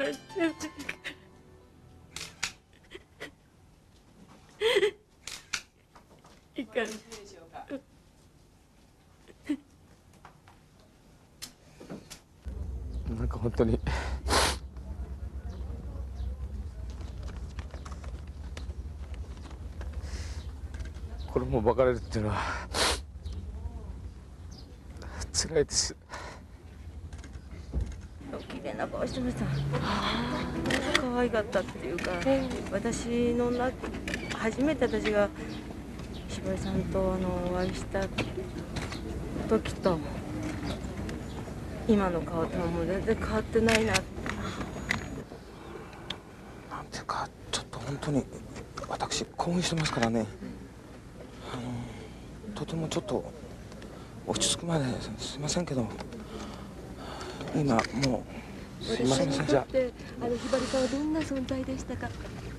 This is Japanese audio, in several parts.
っちゃういかん。 なんか本当にこれも別れるっていうのは辛いです。 綺麗な顔してました。可愛かったっていうか、私の初めて私がひばりさんとお会いした時と今の顔とはもう全然変わってないな。 なんていうかちょっと本当に私興奮してますからね。とてもちょっと落ち着くまですいませんけど、今もうすいません。じゃあひばりさんはどんな存在でしたか？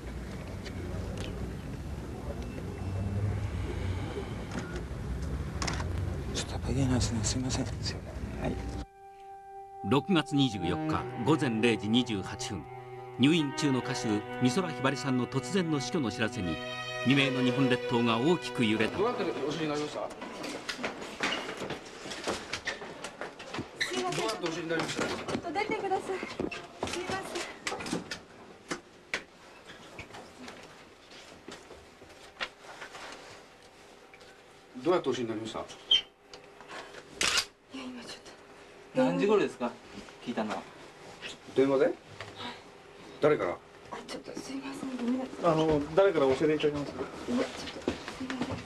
ちょっとやっぱ言えないですね。すいません。はい。 6月24日午前0時28分、入院中の歌手美空ひばりさんの突然の死去の知らせに未明の日本列島が大きく揺れた。 どうやってお知りになりました？ すいません。 どうやってお知りになりました？ ちょっと出てください。すいません。 どうやってお知りになりました？ いや今ちょっと。 何時頃ですか？聞いたのは。 電話で？誰から？ ちょっとすいません。ごめんなさい。 誰から教えていただけますか？ いやちょっとすいません。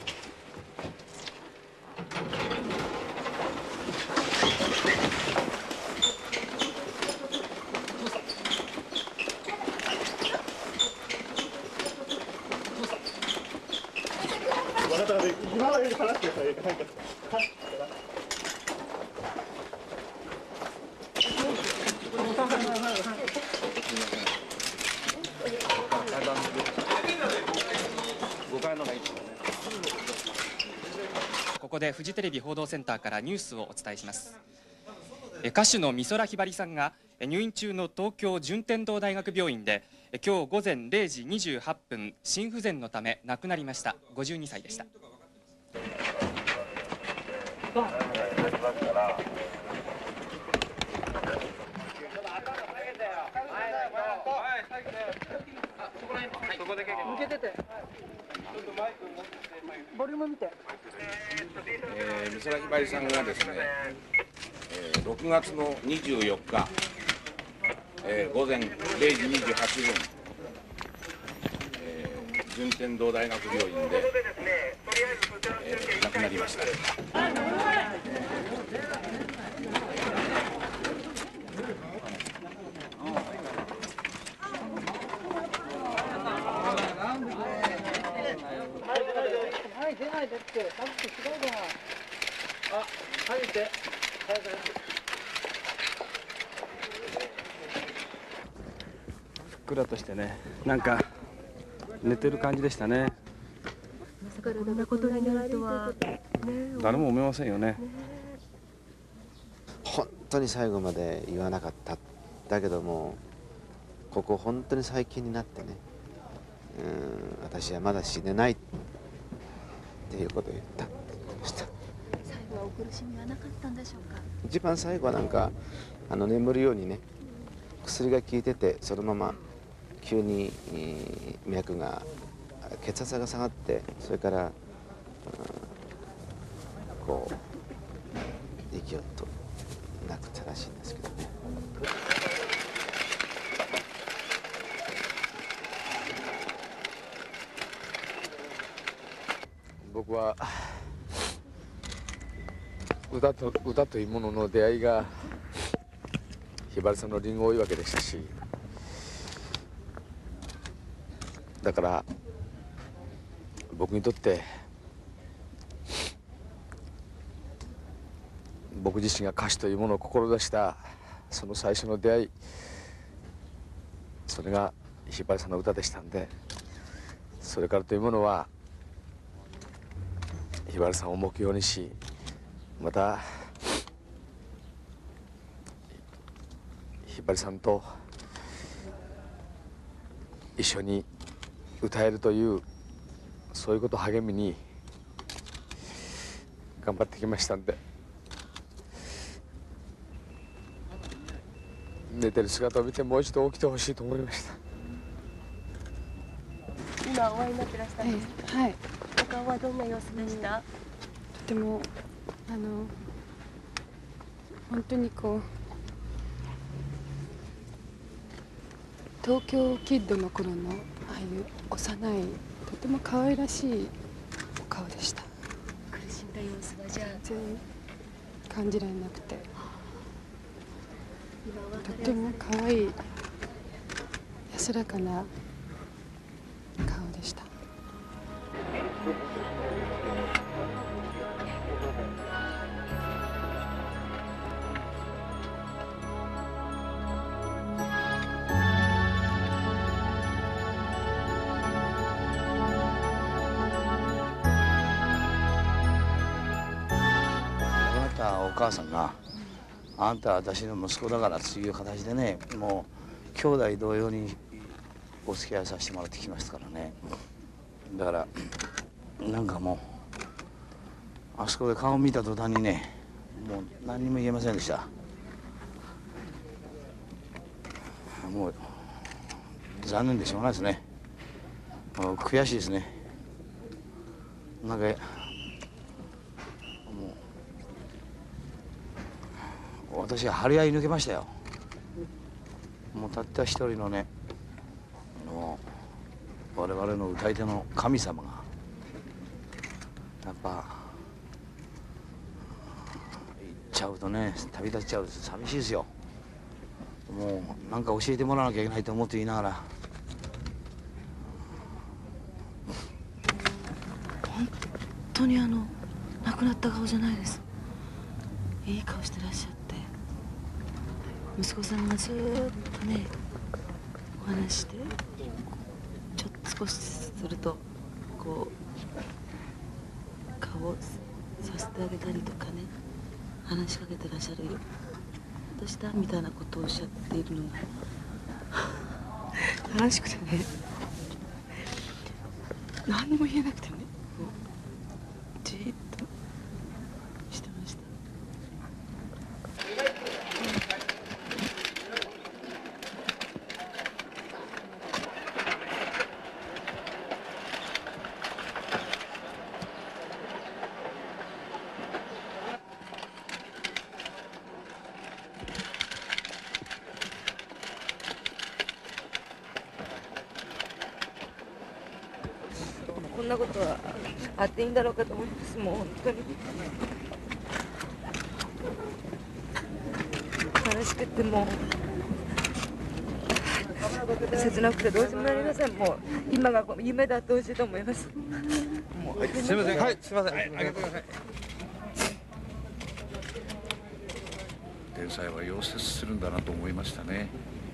ここでフジテレビ報道センターからニュースをお伝えします。歌手の美空ひばりさんが入院中の東京順天堂大学病院で今日午前0時28分心不全のため亡くなりました。52歳でした。 美空ひばりさんがですね、6月の24日、午前0時28分、順天堂大学病院で、亡くなりました。 ふっくらとしてね、なんか寝てる感じでしたね。 まさかこんなことになるとは誰も思いませんよね。 本当に最後まで言わなかった。だけどもここ本当に最近になってね、私はまだ死ねないっていうことを言ったって言ってました。 最後はお苦しみはなかったんでしょうか？ 一番最後はなんか眠るようにね、薬が効いててそのまま急に脈が血圧が下がって、それから、こう息をなくったらしいんですけどね。 僕は歌というものの出会いがひばりさんのリンゴ追いわけでしたし、だから僕にとって僕自身が歌手というものを志したその最初の出会い、それがひばりさんの歌でしたんで、それからというものはひばりさんを目標にし、またひばりさんと一緒に歌えるというそういうことを励みに頑張ってきましたんで、寝てる姿を見てもう一度起きてほしいと思いました。 今お会いになってらしたんですか？ はい。 お顔はどんな様子でした？ とても本当にこう東京キッドの頃のああいう幼いとても可愛らしいお顔でした。 苦しんだ様子がじゃあ全然感じられなくて、とても可愛い安らかな顔でした。 お母さんが「あんたは私の息子だから」という形でね、もう兄弟同様にお付き合いさせてもらってきましたからね。だからなんかもうあそこで顔を見た途端にね、もう何にも言えませんでした。もう残念でしょうがないですね。もう悔しいですね。なんか私は張り合い抜けましたよ。もうたった一人のね、我々の歌い手の神様がやっぱ行っちゃうとね、旅立っちゃうと寂しいですよ。もうなんか教えてもらわなきゃいけないと思って言いながら、 本当に亡くなった顔じゃないです。いい顔してらっしゃって、息子さんがずーっとねお話してちょっと少しするとこう顔をさせてあげたりとかね、話しかけてらっしゃるよどうしたみたいなことをおっしゃっているのが悲しくてね、何にも言えなくてね、じーっとしてました。こんなことはあっていいんだろうかと思います。もう本当に悲しくてもう切なくてどうしようもなりません。もう今が夢だってほしいと思います。もう、 はい、すみません。はい、すみません。はい、ありがとうございます。 天才は溶接するんだなと思いましたね。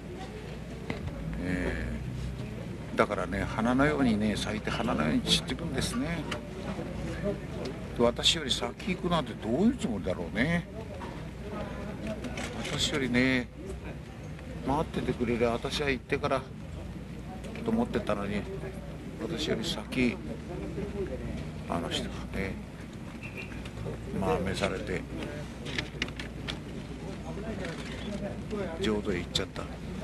だからね、花のようにね咲いて花のように散っていくんですね。私より先行くなんてどういうつもりだろうね。私よりね待っててくれりゃ私は行ってからと思ってたのに、私より先あの人がねまあ召されて浄土へ行っちゃった。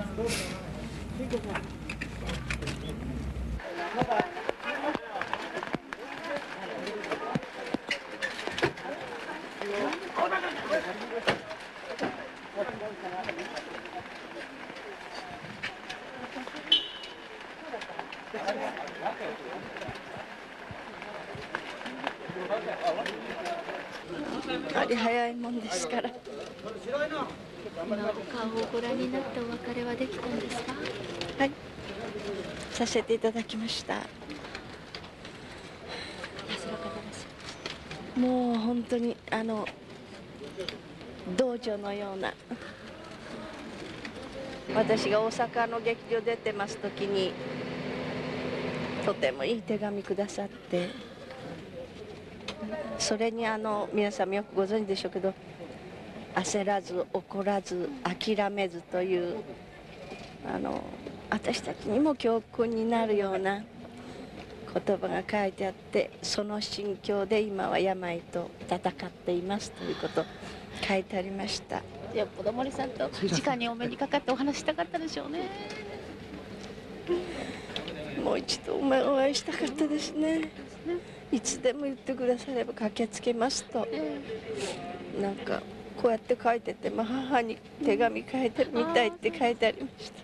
あり早いもんですから。 今お顔をご覧になってお別れはできたんですか？ はい、させていただきました。 安らかでいらっしゃい。 もう本当に道場のような、私が大阪の劇場出てます時にとてもいい手紙くださって、それに皆さんもよくご存知でしょうけど、焦らず怒らず諦めずという私たちにも教訓になるような言葉が書いてあって、その心境で今は病と戦っていますということ書いてありました。 よっぽど森さんと直にお目にかかってお話したかったでしょうね。 もう一度お会いしたかったですね。いつでも言ってくだされば駆けつけますと、なんかこうやって書いてて、母に手紙書いてるみたいって書いてありました。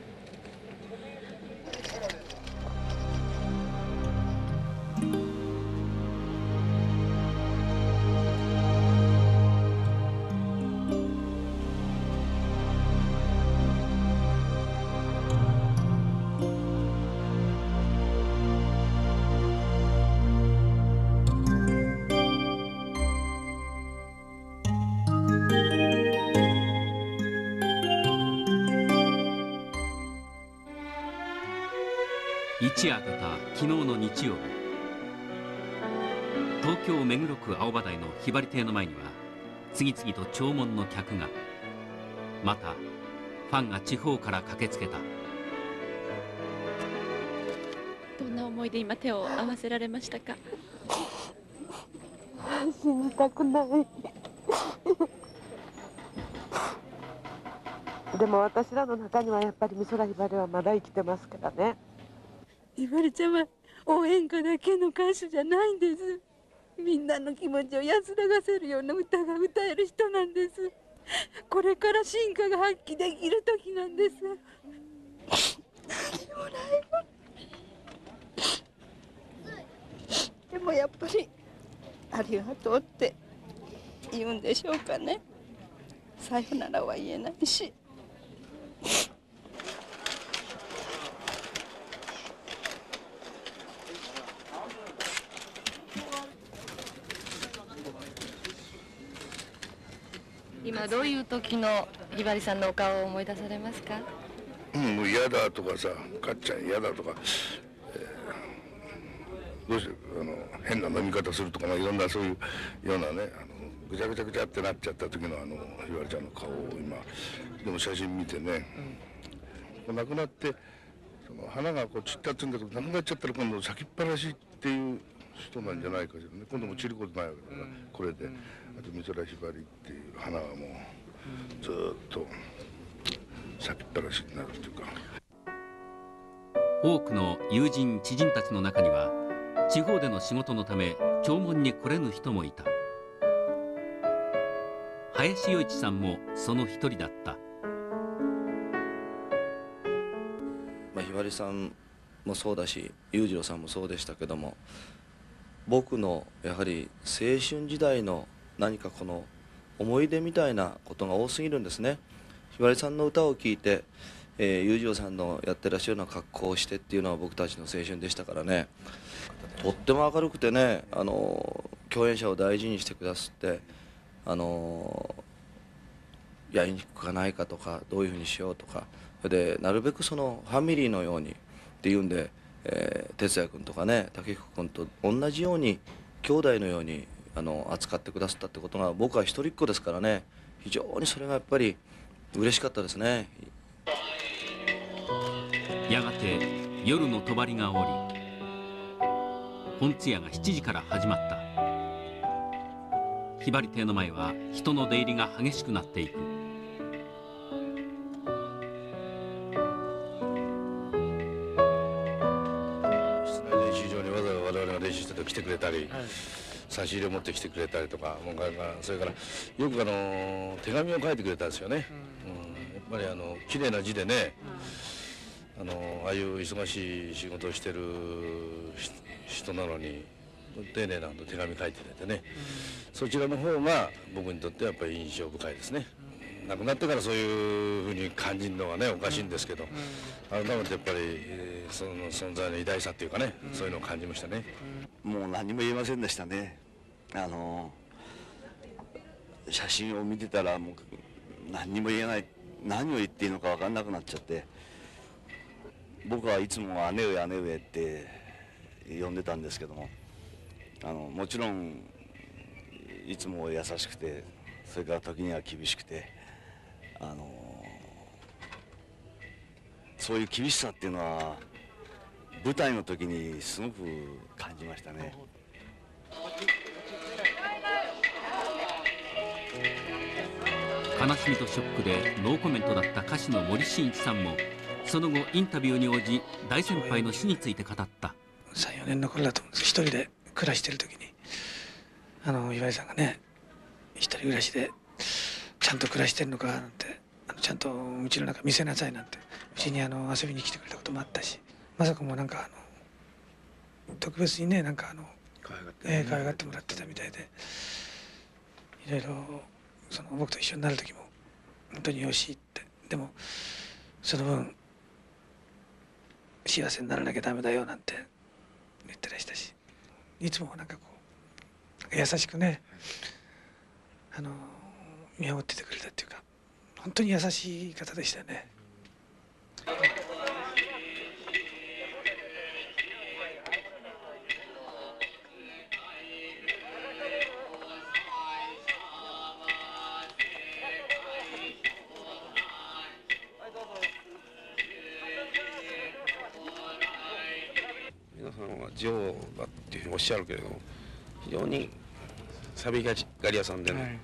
一夜明けた昨日の日曜日、東京目黒区青葉台のひばり亭の前には次々と弔問の客が、またファンが地方から駆けつけた。 どんな思いで今手を合わせられましたか？ 死にたくないでも私らの中にはやっぱり美空ひばりはまだ生きてますからね。 ひばりちゃんは応援歌だけの歌手じゃないんです。みんなの気持ちを安らがせるような歌が歌える人なんです。これから進化が発揮できる時なんです。 でもやっぱりありがとうって言うんでしょうかね。さよならは言えないし。 今どういう時のひばりさんのお顔を思い出されますか？ もう嫌だとかさ、かっちゃん嫌だとか、どうして変な飲み方するとか、いろんなそういうようなね、ぐちゃぐちゃぐちゃってなっちゃった時のひばりちゃんの顔を今でも写真見てね、亡くなってその花がこう散ったって言うんだけど、亡くなっちゃったら今度咲きっぱなしっていう人なんじゃないかしらね。今度も散ることないわけだから、これで。あと美空ひばりっていう花はもうずっと咲きっぱなしになるっていうか。 多くの友人知人たちの中には地方での仕事のため弔問に来れぬ人もいた。林洋一さんもその一人だった。 ひばりさんもそうだし裕次郎さんもそうでしたけども、僕のやはり青春時代の何かこの思い出みたいなことが多すぎるんですね。ひばりさんの歌を聴いて、裕次郎さんのやってらっしゃるような格好をしてっていうのは僕たちの青春でしたからね。とっても明るくてね、共演者を大事にしてくださって、やりにくくないかとか、どういうふうにしようとか、それでなるべくそのファミリーのようにっていうんで、哲也君とかね、武彦君と同じように兄弟のように扱ってくださったってことが、僕は一人っ子ですからね、非常にそれがやっぱり嬉しかったですね。 やがて夜の帳が下り、本通夜が7時から始まった。ひばり亭の前は人の出入りが激しくなっていく。 室内練習場にわざわざ我々が練習してて来てくれたり、差し入れを持ってきてくれたりとか、それからよく手紙を書いてくれたんですよね。やっぱり綺麗な字でね、ああいう忙しい仕事をしてる人なのに丁寧な手紙書いてくれてね、そちらの方が僕にとってはやっぱり印象深いですね。亡くなってからそういうふうに感じるのはねおかしいんですけど、改めてやっぱりその存在の偉大さっていうかね、そういうのを感じましたね。 もう何も言えませんでしたね。写真を見てたらもう何にも言えない、何を言っていいのか分かんなくなっちゃって、僕はいつも姉上姉上って呼んでたんですけども、もちろんいつも優しくて、それから時には厳しくて、 そういう厳しさっていうのは舞台の時にすごく感じましたね。 悲しみとショックでノーコメントだった歌手の森進一さんもその後インタビューに応じ大先輩の死について語った。 3、4年の頃だと思うんですけど、一人で暮らしてる時にひばりさんがね、一人暮らしでちゃんと暮らしてるのかなんて、ちゃんとうちの中見せなさいなんてうちに遊びに来てくれたこともあったし、まさかもうなんか特別にね、なんか可愛がってもらってたみたいで、いろいろ僕と一緒になる時も本当によしって、でもその分幸せにならなきゃダメだよなんて言ってらしたし、いつもなんかこう優しくね、見守っててくれたっていうか、本当に優しい方でしたよね。 皆さんは女王だっていうふうにおっしゃるけれども、非常に寂しがり屋さんでね、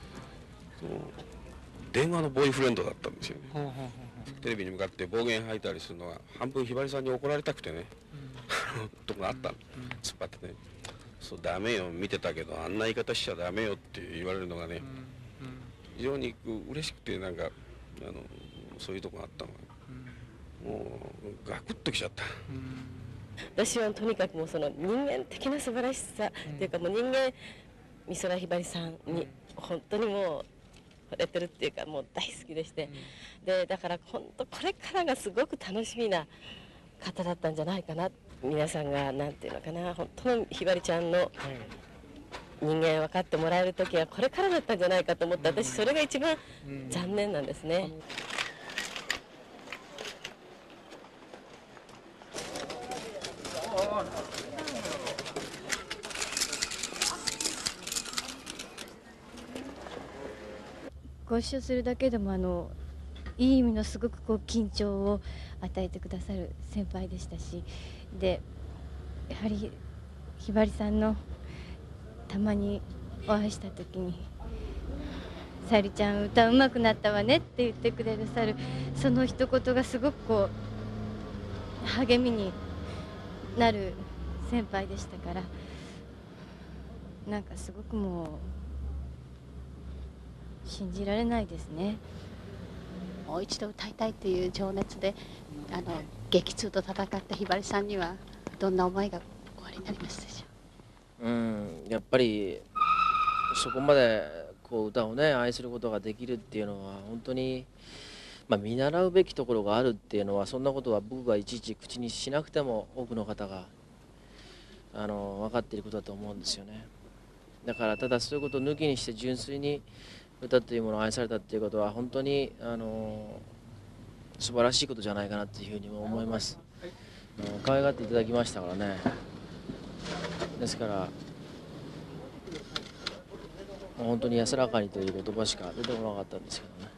電話のボーイフレンドだったんですよね。テレビに向かって暴言吐いたりするのは半分ひばりさんに怒られたくてね、とこがあったん突っ張ってね、そうダメよ、見てたけどあんな言い方しちゃダメよって言われるのがね、非常に嬉しくて、なんかそういうとこがあったのが、もうガクッときちゃった。 私はとにかくもうその人間的な素晴らしさっていうか、もう人間美空ひばりさんに本当にもう惚れてるっていうか、もう大好きでして、でだから本当これからがすごく楽しみな方だったんじゃないかな。皆さんがなんていうのかな、本当のひばりちゃんの人間分かってもらえる時はこれからだったんじゃないかと思って、私それが一番残念なんですね。 ご一緒するだけでもいい意味のすごく緊張を与えてくださる先輩でしたし、でやはりひばりさんのたまにお会いした時に「さゆりちゃん歌うまくなったわね」って言ってくださるその一言がすごく励みになる先輩でしたから、なんかすごくもう信じられないですね。 もう一度歌いたいという情熱で激痛と戦ったひばりさんにはどんな思いがおありになりますでしょう。やっぱりそこまで歌をね愛することができるっていうのは本当に、見習うべきところがあるっていうのは、そんなことは僕がいちいち口にしなくても多くの方が分かっていることだと思うんですよね。だからただそういうことを抜きにして純粋に歌というものを愛されたっていうことは本当に素晴らしいことじゃないかなっていうふうにも思います。可愛がっていただきましたからね。ですから本当に安らかにという言葉しか出てこなかったんですけどね。